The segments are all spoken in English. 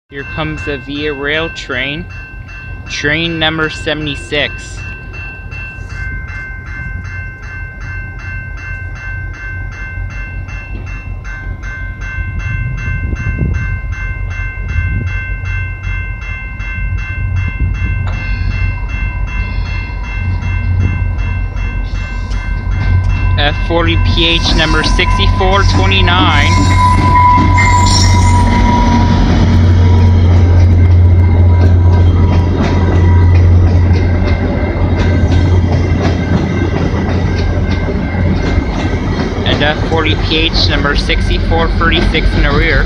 Here comes the Via Rail train, train number 76. F40PH number 6429. And F40PH number 6436 in the rear.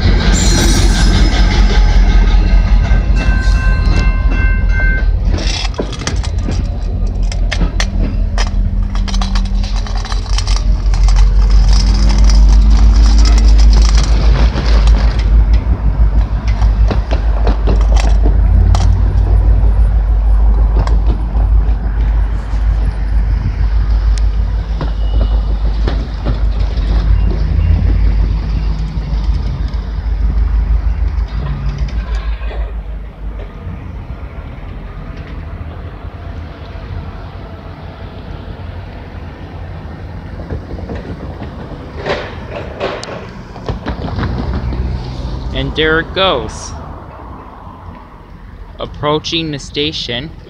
And there it goes, approaching the station.